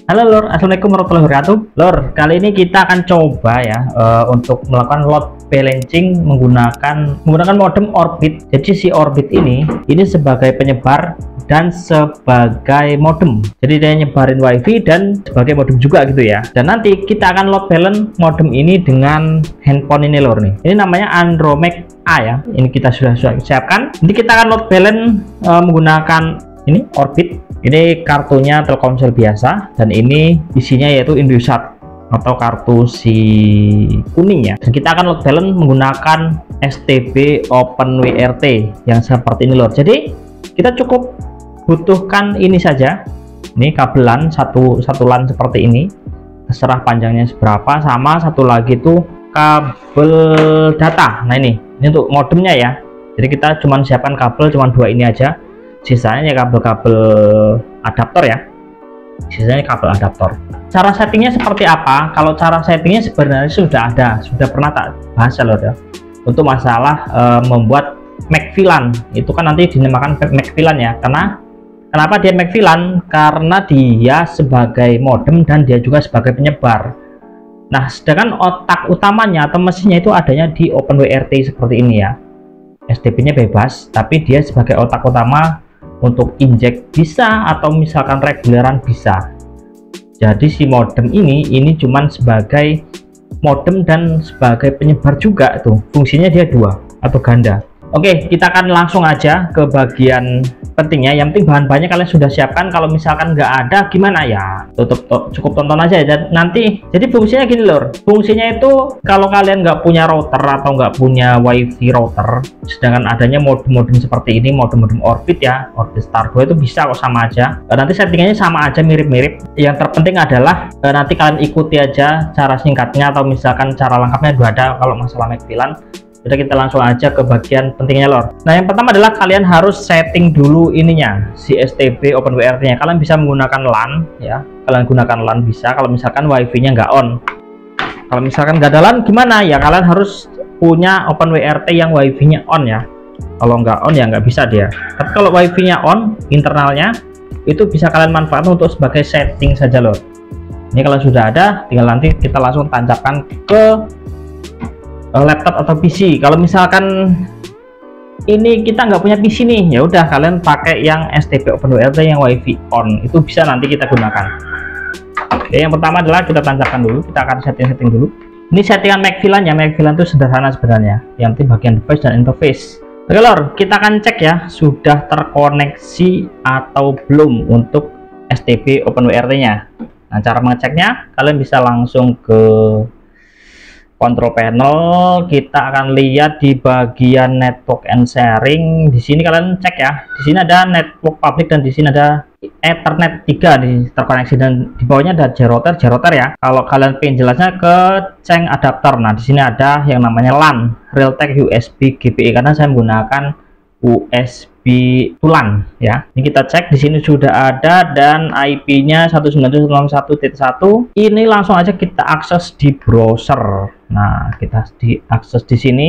Halo Lur, Assalamualaikum warahmatullahi wabarakatuh. Lur, kali ini kita akan coba ya untuk melakukan load balancing menggunakan modem Orbit. Jadi si Orbit ini sebagai penyebar dan sebagai modem. Jadi dia nyebarin WiFi dan sebagai modem juga gitu ya. Dan nanti kita akan load balance modem ini dengan handphone ini Lur nih. Ini namanya Andromax A ya. Ini kita sudah siapkan. Nanti kita akan load balance menggunakan ini Orbit. Ini kartunya Telkomsel biasa dan ini isinya yaitu Indosat atau kartu si kuning ya. Dan kita akan load balance menggunakan STB OpenWrt yang seperti ini Lor. Jadi kita cukup butuhkan ini saja. Ini kabelan satu LAN seperti ini. Terserah panjangnya seberapa, sama satu lagi tuh kabel data. Nah ini untuk modemnya ya. Jadi kita cuma siapkan kabel cuma dua ini aja. Sisanya kabel-kabel adaptor ya, sisanya kabel adaptor. Cara settingnya seperti apa? Kalau cara settingnya sebenarnya sudah pernah tak bahas loh ya. Untuk masalah membuat MAC-VLAN itu kan nanti dinamakan MAC-VLAN ya. Kenapa dia MAC-VLAN? Karena dia sebagai modem dan dia juga sebagai penyebar. Nah, sedangkan otak utamanya atau mesinnya itu adanya di OpenWrt seperti ini ya. STB-nya bebas, tapi dia sebagai otak utama untuk injek bisa atau misalkan reguleran bisa. Jadi si modem ini cuman sebagai modem dan sebagai penyebar juga tuh, fungsinya dia dua atau ganda. Oke, kita akan langsung aja ke bagian pentingnya. Yang penting bahan-bahannya kalian sudah siapkan. Kalau misalkan nggak ada gimana ya, cukup tonton aja ya. Nanti jadi fungsinya gini Lor, fungsinya itu kalau kalian nggak punya router atau nggak punya WiFi router, sedangkan adanya modem-modem seperti ini, modem-modem Orbit ya, Orbit Star 2 itu bisa kok, sama aja. Nanti settingannya sama aja, mirip-mirip. Yang terpenting adalah nanti kalian ikuti aja cara singkatnya atau misalkan cara lengkapnya juga ada kalau masalah MAC-VLAN. Udah, kita langsung aja ke bagian pentingnya Lor. Nah, yang pertama adalah kalian harus setting dulu ininya, si STB OpenWrt nya. Kalian bisa menggunakan LAN ya, kalian gunakan LAN bisa kalau misalkan WiFi nya nggak on. Kalau misalkan nggak ada LAN gimana ya, kalian harus punya OpenWrt yang WiFi nya on ya. Kalau nggak on ya nggak bisa dia. Tapi kalau WiFi nya on, internalnya itu bisa kalian manfaatkan untuk sebagai setting saja Lor. Ini kalau sudah ada, tinggal nanti kita langsung tancapkan ke laptop atau PC. Kalau misalkan ini kita nggak punya PC nih, ya udah kalian pakai yang STB OpenWrt yang WiFi on, itu bisa nanti kita gunakan. Oke, yang pertama adalah kita tancapkan dulu, kita akan setting dulu. Ini settingan MAC-VLAN ya. MAC-VLAN itu sederhana sebenarnya, yang penting bagian device dan interface. Oke Lor, kita akan cek ya sudah terkoneksi atau belum untuk STB OpenWrt nya. Nah, cara mengeceknya kalian bisa langsung ke control panel. Kita akan lihat di bagian network and sharing. Di sini kalian cek ya. Di sini ada network public dan di sini ada Ethernet 3 di terkoneksi, dan di bawahnya ada J-router ya. Kalau kalian pengen jelasnya ke ceng adapter. Nah, di sini ada yang namanya LAN, Realtek USB GPE, karena saya menggunakan USB to LAN ya. Ini kita cek, di sini sudah ada dan IP-nya 192.168.1. Ini langsung aja kita akses di browser. Nah, kita diakses di sini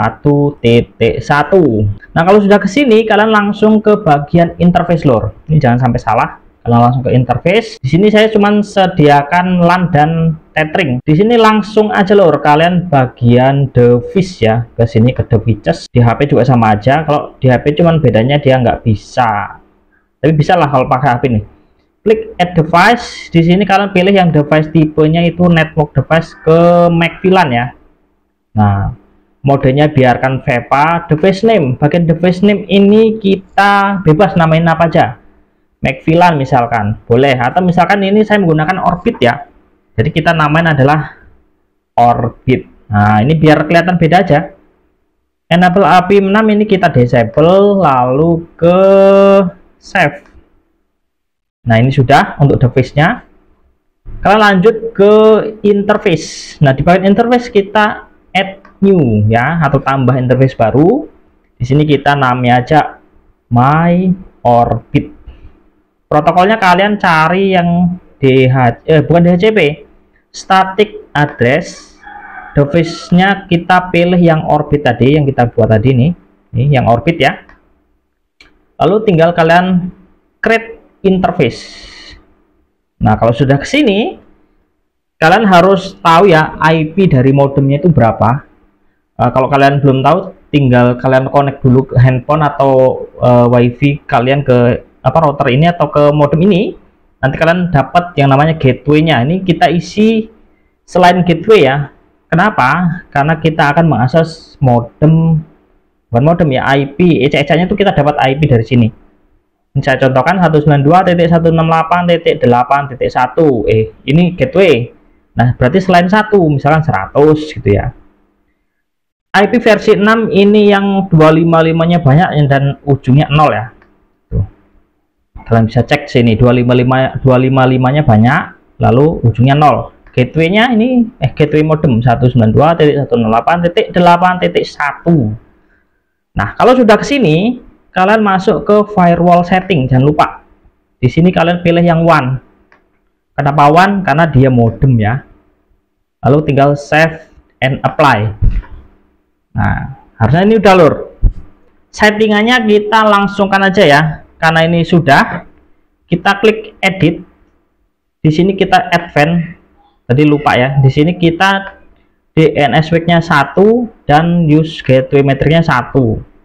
1.1. Nah, kalau sudah ke sini kalian langsung ke bagian interface Lor. Ini jangan sampai salah. Kalian langsung ke interface. Di sini saya cuma sediakan LAN dan tethering. Di sini langsung aja Lor, kalian bagian device ya. Ke sini ke devices. Di HP juga sama aja. Kalau di HP cuman bedanya dia nggak bisa. Tapi bisa lah kalau pakai HP nih. Klik add device. Di sini kalian pilih yang device tipenya itu network device ke MAC-VLAN ya. Nah, modenya biarkan VEPA. Device name, bagian device name ini kita bebas namain apa aja. MAC-VLAN misalkan boleh, atau misalkan ini saya menggunakan Orbit ya, jadi kita namain adalah Orbit. Nah, ini biar kelihatan beda aja. Enable API 6 ini kita disable, lalu ke save. Nah, ini sudah untuk device nya. Kalian lanjut ke interface. Nah, di bagian interface kita add new ya, atau tambah interface baru. Di sini kita namanya aja My Orbit. Protokolnya kalian cari yang bukan DHCP, static address. Device-nya kita pilih yang Orbit tadi, yang kita buat tadi nih yang Orbit ya. Lalu tinggal kalian create interface. Nah, kalau sudah ke sini, kalian harus tahu ya IP dari modemnya itu berapa. Kalau kalian belum tahu, tinggal kalian connect dulu ke handphone atau WiFi kalian ke router ini atau ke modem ini. Nanti kalian dapat yang namanya gateway-nya. Ini kita isi selain gateway ya. Kenapa? Karena kita akan mengakses modem, bukan modem ya, IP. Ejek-ejeknya itu kita dapat IP dari sini. Ini saya contohkan 192.168.8.1. Ini gateway. Nah, berarti selain satu, misalkan 100 gitu ya. IP versi 6 ini yang 255-nya banyak dan ujungnya 0 ya. Tuh. Kalian bisa cek sini 255-nya banyak, lalu ujungnya 0. Gateway-nya ini gateway modem 192.168.8.1. Nah, kalau sudah ke sini, kalian masuk ke firewall setting, jangan lupa. Di sini kalian pilih yang WAN. Kenapa WAN? Karena dia modem ya. Lalu tinggal save and apply. Nah, harusnya ini udah lur. Settingannya kita langsungkan aja ya. Karena ini sudah, kita klik edit. Di sini kita advance. Tadi lupa ya. Di sini kita DNSWG-nya 1 dan use gateway metric-nya 1.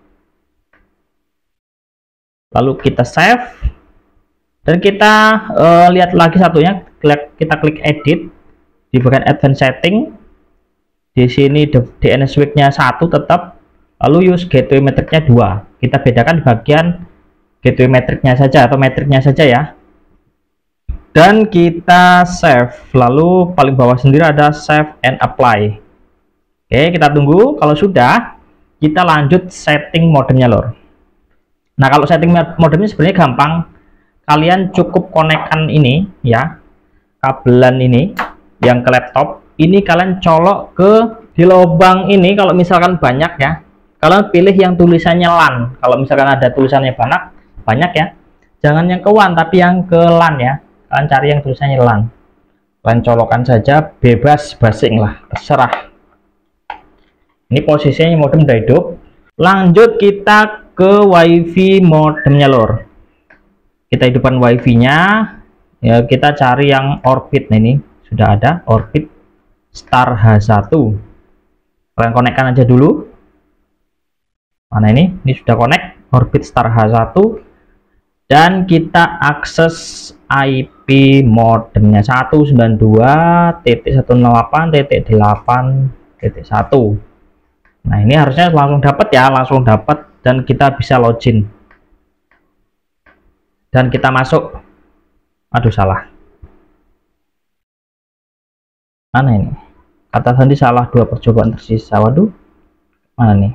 Lalu kita save. Dan kita lihat lagi satunya. Kita klik edit di bagian advanced setting. Di sini DNSWG-nya 1 tetap, lalu use gateway metric-nya 2. Kita bedakan di bagian gateway metric-nya saja atau metriknya saja ya. Dan kita save, lalu paling bawah sendiri ada save and apply. Oke, kita tunggu. Kalau sudah, kita lanjut setting modemnya lor. Nah, kalau setting modemnya sebenarnya gampang. Kalian cukup konekkan ini ya, kabelan ini yang ke laptop. Ini kalian colok ke di lubang ini. Kalau misalkan banyak ya, kalian pilih yang tulisannya LAN. Kalau misalkan ada tulisannya banyak ya, jangan yang ke WAN tapi yang ke LAN ya. Kalian cari yang tulisannya LAN. Kalian colokkan saja, bebas basing lah, terserah. Ini posisinya modem udah hidup. Lanjut kita ke WiFi modemnya lor. Kita hidupkan WiFi-nya. Ya, kita cari yang Orbit. Nah, ini sudah ada Orbit Star H1. Kalian konekkan aja dulu. Mana ini? Ini sudah connect Orbit Star H1 dan kita akses IP modemnya 192.168.8.1. Nah, ini harusnya langsung dapat ya, langsung dapat dan kita bisa login. Dan kita masuk. Aduh, salah. Mana ini? Kata tadi salah, 2 percobaan tersisa. Waduh, mana nih?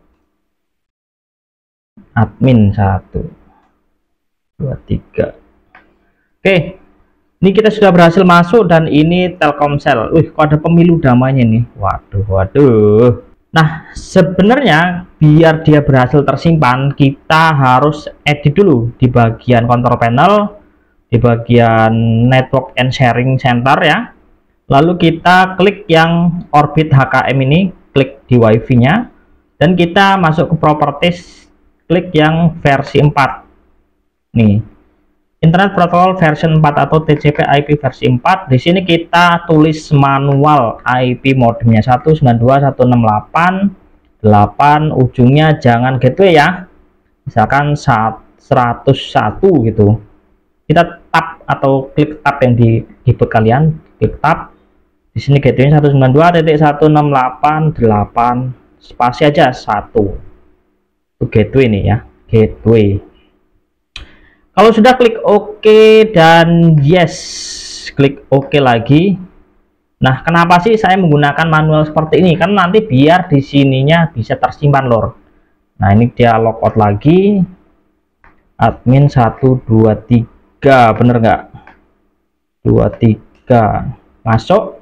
Admin 1 2 3. Oke, ini kita sudah berhasil masuk dan ini Telkomsel. Wih, kok ada pemilu damainya nih. Waduh. Nah, sebenarnya biar dia berhasil tersimpan, kita harus edit dulu di bagian control panel, di bagian network and sharing center ya. Lalu kita klik yang Orbit HKM ini, klik di WiFi-nya, dan kita masuk ke properties, klik yang versi 4. Nih, Internet Protocol version 4 atau TCP/IP versi 4. Di sini kita tulis manual IP modemnya 192.168.8, ujungnya jangan gateway ya. Misalkan 101 gitu. Kita tab atau klik tab yang di keyboard kalian, klik tab. Di sini gateway 192.168.8 spasi aja 1. Itu gateway nih ya, gateway. Kalau sudah klik OK dan yes, klik OK lagi. Nah, kenapa sih saya menggunakan manual seperti ini? Karena nanti biar di sininya bisa tersimpan lor. Nah, ini dia logout lagi. Admin 123, bener nggak? 23 masuk.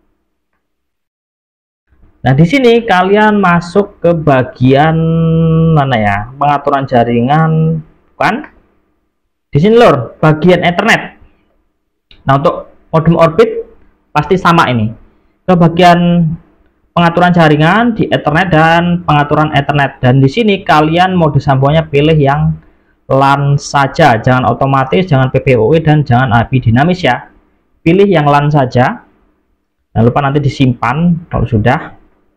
Nah, di sini kalian masuk ke bagian mana ya? Pengaturan jaringan, bukan? Di sini lor, bagian Ethernet. Nah, untuk modem Orbit pasti sama ini. Ke bagian pengaturan jaringan di Ethernet dan pengaturan Ethernet. Dan di sini kalian mode sambungannya pilih yang LAN saja, jangan otomatis, jangan PPOE dan jangan IP dinamis ya. pilih yang LAN saja. Jangan lupa nanti disimpan kalau sudah.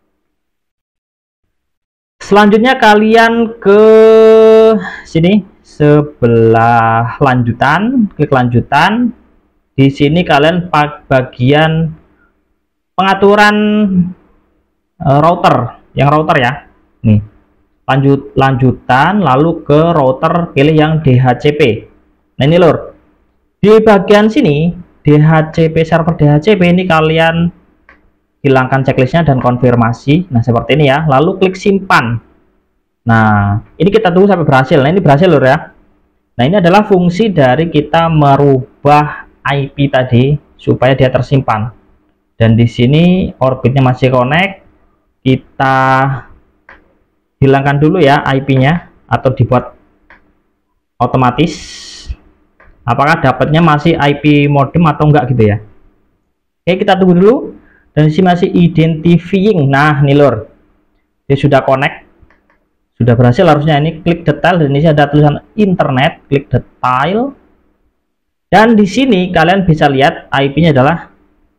Selanjutnya kalian ke sini sebelah lanjutan, klik lanjutan. Di sini kalian bagian pengaturan router, yang router ya. Nih, lanjutan, lalu ke router, pilih yang DHCP. Nah ini lor, di bagian sini DHCP, server DHCP ini kalian hilangkan checklistnya dan konfirmasi. Nah seperti ini ya, lalu klik simpan. Nah ini kita tunggu sampai berhasil. Nah ini berhasil lor ya. Nah ini adalah fungsi dari kita merubah IP tadi supaya dia tersimpan. Dan di sini orbitnya masih connect, kita hilangkan dulu ya IP-nya atau dibuat otomatis. Apakah dapatnya masih IP modem atau enggak gitu ya. Oke, kita tunggu dulu. Dan di sini masih identifying. Nah nih lor, dia sudah connect, sudah berhasil harusnya. Ini klik detail dan ini ada tulisan internet, klik detail. Dan di sini kalian bisa lihat IP-nya adalah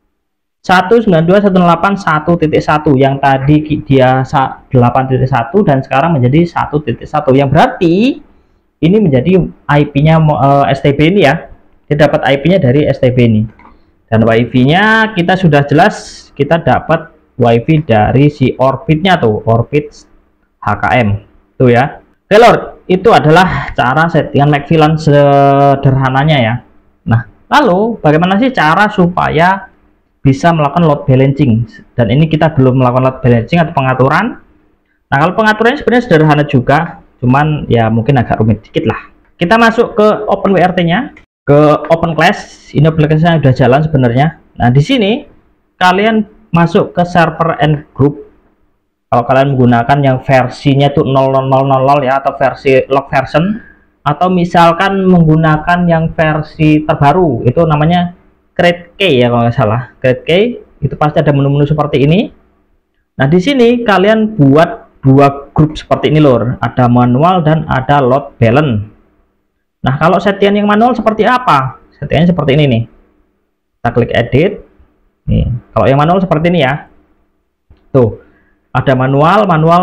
192.168.1.1 yang tadi dia 8.1 dan sekarang menjadi 1.1, yang berarti ini menjadi IP-nya STB ini ya. Dia dapat IP-nya dari STB ini. Dan WiFi-nya kita sudah jelas, kita dapat WiFi dari si Orbitnya tuh, Orbit HKM tuh ya. Oke lor, itu adalah cara settingan McVLAN sederhananya ya. Nah, lalu bagaimana sih cara supaya bisa melakukan load balancing? Dan ini kita belum melakukan load balancing atau pengaturan. Nah kalau pengaturannya sebenarnya sederhana juga, cuman ya mungkin agak rumit dikit lah. Kita masuk ke OpenWRT nya, ke OpenClass. Ini aplikasinya sudah jalan sebenarnya. Nah di sini kalian masuk ke server and group. Kalau kalian menggunakan yang versinya tuh 0000 ya, atau versi log version, atau misalkan menggunakan yang versi terbaru itu namanya Create Key ya kalau nggak salah. Create Key itu pasti ada menu-menu seperti ini. Nah di sini kalian buat dua grup seperti ini lor, ada manual dan ada load balance. Nah kalau settingan yang manual seperti apa? Settingannya seperti ini nih. Kita klik edit. Nih, kalau yang manual seperti ini ya. Tuh, ada manual,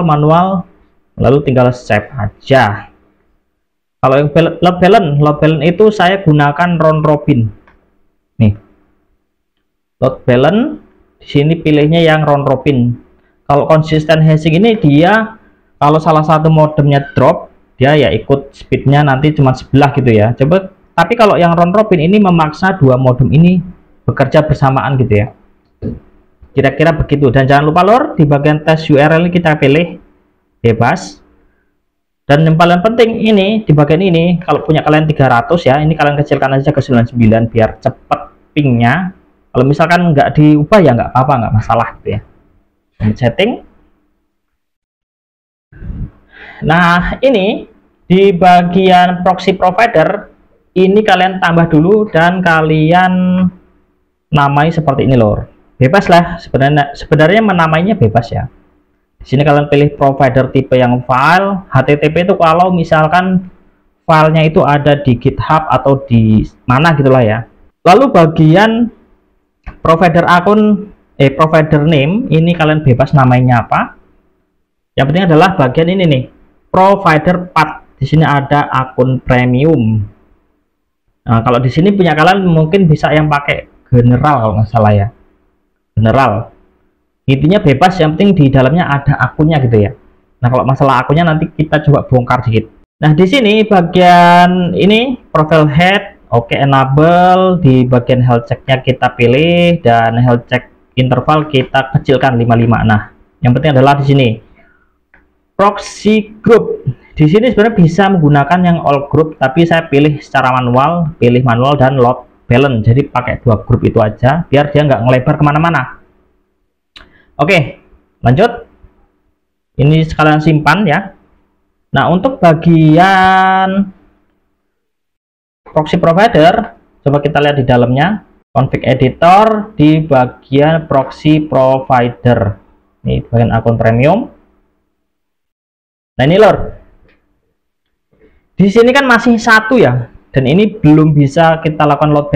lalu tinggal save aja. Kalau yang load balance itu saya gunakan round robin. Nih, load balance di sini pilihnya yang round robin. Kalau konsisten hashing ini dia kalau salah satu modemnya drop, dia ya ikut speednya nanti cuma sebelah gitu ya. Coba, tapi kalau yang round robin ini memaksa dua modem ini bekerja bersamaan gitu ya. Kira-kira begitu. Dan jangan lupa lor, di bagian tes URL kita pilih bebas. Dan yang paling penting ini di bagian ini, kalau punya kalian 300 ya, ini kalian kecilkan aja ke 99 biar cepet pingnya. Kalau misalkan nggak diubah ya nggak apa-apa, nggak masalah gitu ya. Setting. Nah ini di bagian proxy provider ini kalian tambah dulu dan kalian namai seperti ini lor. Bebas lah sebenarnya menamainya bebas ya. Di sini kalian pilih provider tipe yang file HTTP itu kalau misalkan filenya itu ada di GitHub atau di mana gitulah ya. Lalu bagian provider akun provider name ini kalian bebas namanya apa. Yang penting adalah bagian ini nih, provider path. Di sini ada akun premium. Nah, kalau di sini punya kalian mungkin bisa yang pakai general kalau nggak salah ya. General. Intinya bebas, yang penting di dalamnya ada akunnya gitu ya. Nah kalau masalah akunnya nanti kita coba bongkar sedikit. Nah di sini bagian ini profile head, oke, enable. Di bagian health checknya kita pilih dan health check interval kita kecilkan 55. Nah yang penting adalah di sini proxy group. Di sini sebenarnya bisa menggunakan yang all group, tapi saya pilih secara manual, pilih manual dan load balance. Jadi pakai dua grup itu aja biar dia nggak ngelebar kemana-mana. Oke, lanjut. Ini sekalian simpan ya. Nah, untuk bagian proxy provider, coba kita lihat di dalamnya. Config editor di bagian proxy provider. Ini bagian akun premium. Nah, ini lor. Di sini kan masih satu ya. Dan ini belum bisa kita lakukan load balance.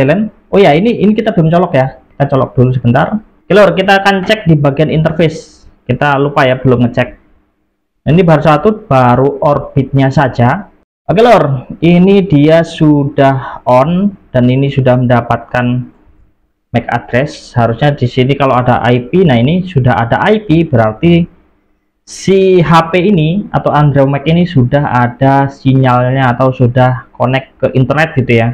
Oh ya, ini kita belum colok ya, kita colok dulu sebentar. Oke lor, kita akan cek di bagian interface. Kita lupa ya, belum ngecek. Ini baru orbitnya saja. Oke lor, ini dia sudah on dan ini sudah mendapatkan MAC address. Harusnya di sini kalau ada IP, nah ini sudah ada IP, berarti si HP ini atau Android Mac ini sudah ada sinyalnya atau sudah connect ke internet gitu ya.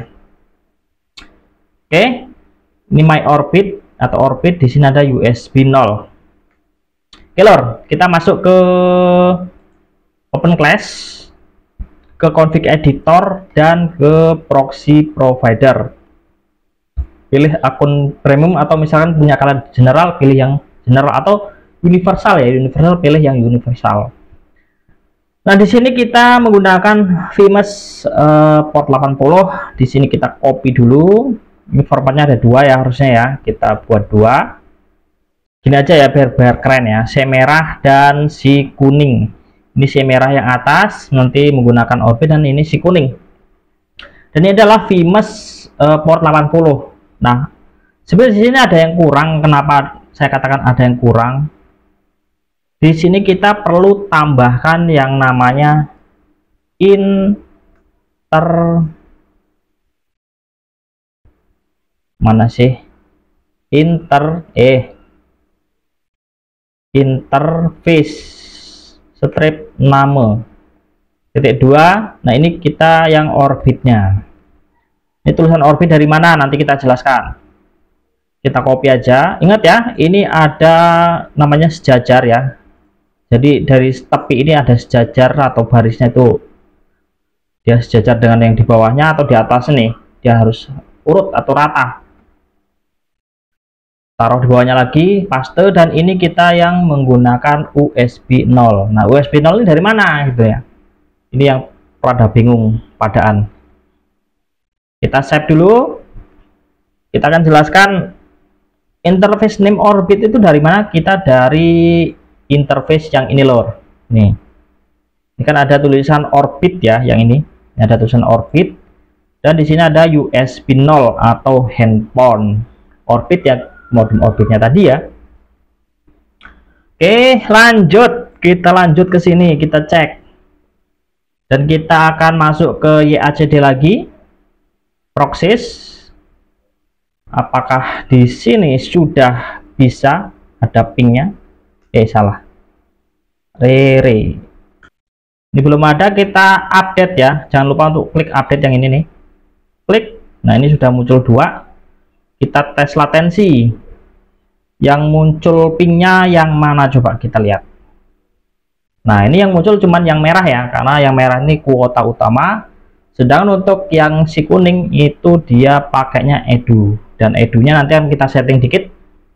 Oke, ini my orbit atau orbit, di sini ada USB 0. Oke lor, kita masuk ke Open Class, ke config editor dan ke proxy provider. Pilih akun premium atau misalkan punya kalian general, pilih yang general, atau universal ya, universal pilih yang universal. Nah, di sini kita menggunakan VMesh port 80. Di sini kita copy dulu. Ini formatnya ada dua ya harusnya ya. Kita buat dua. Gini aja ya biar keren ya. Si merah dan si kuning. Ini si merah yang atas, nanti menggunakan orbit, dan ini si kuning. Dan ini adalah VMesh port 80. Nah, sebenarnya di sini ada yang kurang. Kenapa saya katakan ada yang kurang? Di sini kita perlu tambahkan yang namanya interface strip name .2. Nah, ini kita yang orbitnya. Ini tulisan orbit dari mana nanti kita jelaskan. Kita copy aja. Ingat ya, ini ada namanya sejajar ya. Jadi dari tepi ini ada sejajar atau barisnya itu dia sejajar dengan yang di bawahnya atau di atas nih. Dia harus urut atau rata. Taruh di bawahnya lagi, paste, dan ini kita yang menggunakan USB 0. Nah, USB 0 ini dari mana gitu ya. Ini yang rada bingung padaan. Kita save dulu. Kita akan jelaskan interface name orbit itu dari mana. Kita dari interface yang ini lor. Nih. Ini kan ada tulisan orbit ya, yang ini. Ini ada tulisan orbit. Dan di sini ada USB 0 atau handphone. Orbit ya, modem orbitnya tadi ya. Oke, lanjut. Kita lanjut ke sini, kita cek. Dan kita akan masuk ke YACD lagi. Proxies. Apakah di sini sudah bisa ada pingnya? Salah. Rere. Ini belum ada, kita update ya. Jangan lupa untuk klik update yang ini nih. Klik. Nah, ini sudah muncul dua. Kita tes latensi. Yang muncul pingnya yang mana coba kita lihat. Nah, ini yang muncul cuman yang merah ya, karena yang merah ini kuota utama. Sedangkan untuk yang si kuning itu dia pakainya edu, dan edunya nanti akan kita setting dikit.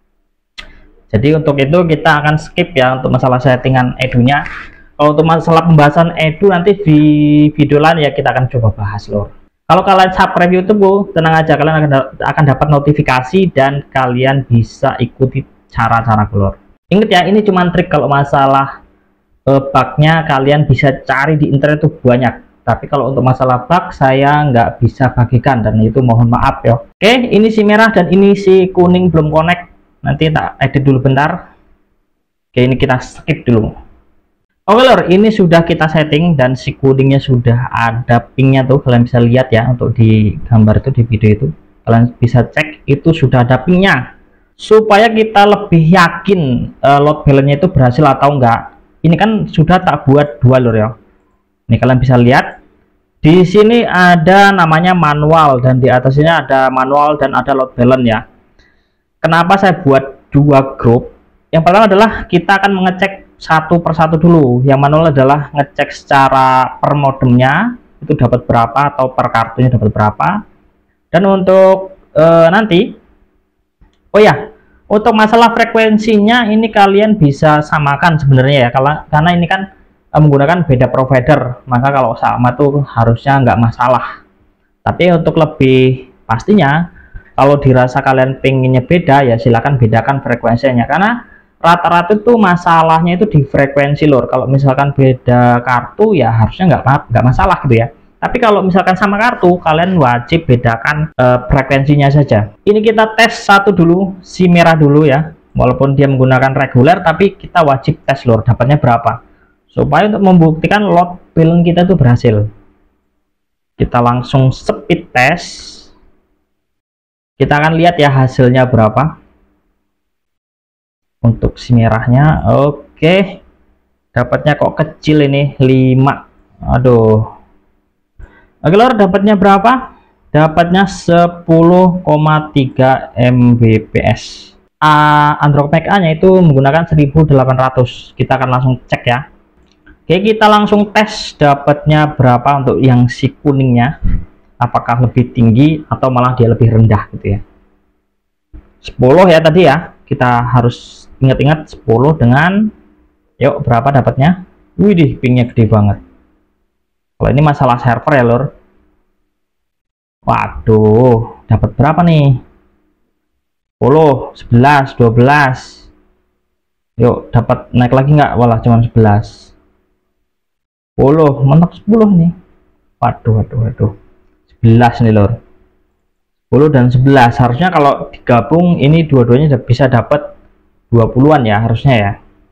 Jadi untuk itu kita akan skip ya untuk masalah settingan edunya. Kalau untuk masalah pembahasan edu nanti di video lain ya kita akan coba bahas lor. Kalau kalian subscribe YouTube, tenang aja, kalian akan dapat notifikasi dan kalian bisa ikuti cara-cara lor. Ingat ya, ini cuma trik. Kalau masalah bugnya kalian bisa cari di internet itu banyak. Tapi kalau untuk masalah bug saya nggak bisa bagikan, dan itu mohon maaf ya. Oke, ini si merah dan ini si kuning belum connect. Nanti tak edit dulu bentar. Oke, ini kita skip dulu. Oke lor, ini sudah kita setting dan si kuningnya sudah ada pingnya tuh. Kalian bisa lihat ya, untuk di gambar itu, di video itu. Kalian bisa cek itu sudah ada pingnya. Supaya kita lebih yakin load balance-nya itu berhasil atau enggak. Ini kan sudah tak buat dua lor ya. Ini kalian bisa lihat. Di sini ada namanya manual, dan di atasnya ada manual dan ada load balance ya. Kenapa saya buat dua grup? Yang pertama adalah kita akan mengecek satu persatu dulu. Yang manual adalah ngecek secara per modemnya itu dapat berapa, atau per kartunya dapat berapa. Dan untuk nanti, oh ya, untuk masalah frekuensinya ini kalian bisa samakan sebenarnya ya, karena ini kan menggunakan beda provider, maka kalau sama tuh harusnya nggak masalah. Tapi untuk lebih pastinya, kalau dirasa kalian pengennya beda ya silahkan bedakan frekuensinya, karena rata-rata tuh masalahnya itu di frekuensi lor. Kalau misalkan beda kartu ya harusnya nggak masalah gitu ya. Tapi kalau misalkan sama kartu, kalian wajib bedakan frekuensinya saja. Ini kita tes satu dulu, si merah dulu ya. Walaupun dia menggunakan reguler, tapi kita wajib tes lur, dapatnya berapa. Supaya untuk membuktikan load balance kita itu berhasil. Kita langsung speed test. Kita akan lihat ya hasilnya berapa. Untuk si merahnya, oke. Dapatnya kok kecil ini, 5. Aduh. Oke lor, dapatnya berapa? Dapatnya 10,3 Mbps. Android Max A nya itu menggunakan 1800. Kita akan langsung cek ya. Oke, kita langsung tes dapatnya berapa untuk yang si kuningnya. Apakah lebih tinggi atau malah dia lebih rendah gitu ya. 10 ya tadi ya. Kita harus ingat-ingat 10 dengan, yuk berapa dapatnya? Widih, pingnya gede banget. Kalau ini masalah server ya lor. Waduh, dapat berapa nih? 10, 11, 12. Yuk, dapat naik lagi nggak? Walah, cuma 11. 10, mentok 10 nih. Waduh. 11 nih lor. 10 dan 11. Harusnya kalau digabung ini dua-duanya bisa dapat 20-an ya harusnya ya.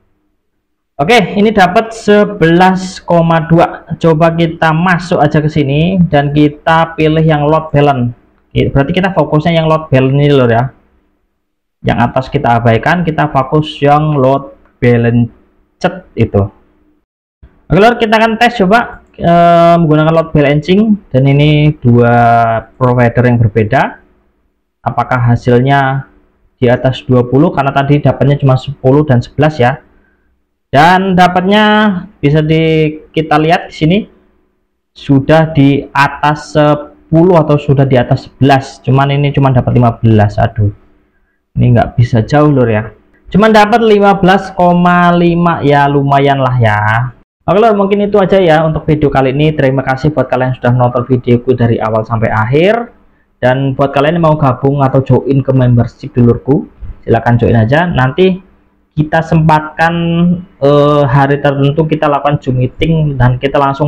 Oke, ini dapat 11,2. Coba kita masuk aja ke sini dan kita pilih yang load balance. Berarti kita fokusnya yang load balance ini loh ya. Yang atas kita abaikan, kita fokus yang load balance itu. Oke, lor, kita akan tes coba menggunakan load balancing, dan ini dua provider yang berbeda. Apakah hasilnya di atas 20 karena tadi dapatnya cuma 10 dan 11 ya. Dan dapatnya bisa kita lihat di sini sudah di atas 10 atau sudah di atas 11. Cuman ini cuma dapat 15. Aduh. Ini nggak bisa jauh lur ya. Cuman dapat 15,5 ya, lumayan lah ya. Oke lur, mungkin itu aja ya untuk video kali ini. Terima kasih buat kalian yang sudah menonton videoku dari awal sampai akhir. Dan buat kalian yang mau gabung atau join ke membership dulurku, silahkan join aja. Nanti kita sempatkan hari tertentu kita lakukan Zoom meeting dan kita langsung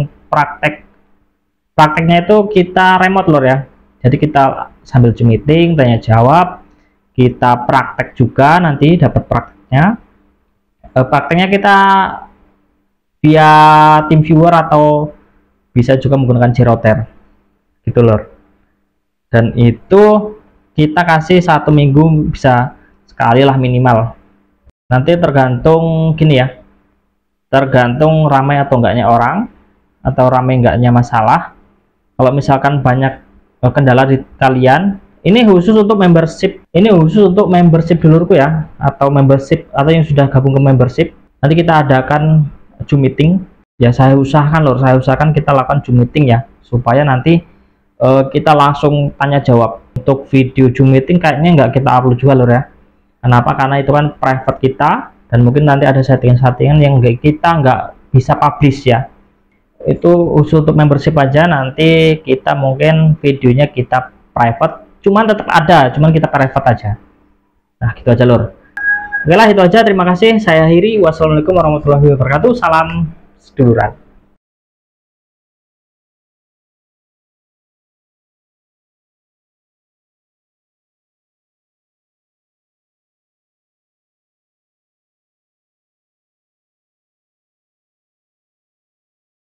prakteknya itu kita remote lor ya. Jadi kita sambil Zoom meeting tanya jawab, kita praktek juga, nanti dapat prakteknya kita via TeamViewer atau bisa juga menggunakan Zeroter gitu lor. Dan itu kita kasih 1 minggu bisa sekali lah minimal. Nanti tergantung gini ya, tergantung ramai atau enggaknya orang, atau ramai enggaknya masalah. Kalau misalkan banyak kendala di kalian, ini khusus untuk membership, dulurku ya, atau membership atau yang sudah gabung ke membership. Nanti kita adakan Zoom meeting ya. Saya usahakan kita lakukan Zoom meeting ya, supaya nanti kita langsung tanya jawab. Untuk video Zoom meeting kayaknya nggak kita upload juga lor ya. Kenapa? Karena itu kan private kita, dan mungkin nanti ada settingan-settingan yang kita nggak bisa publish ya. Itu khusus untuk membership aja. Nanti kita mungkin videonya kita private, cuman tetap ada, cuman kita private aja. Nah gitu aja lor. Oke lah, itu aja. Terima kasih. Saya akhiri. Wassalamualaikum warahmatullahi wabarakatuh. Salam seduluran.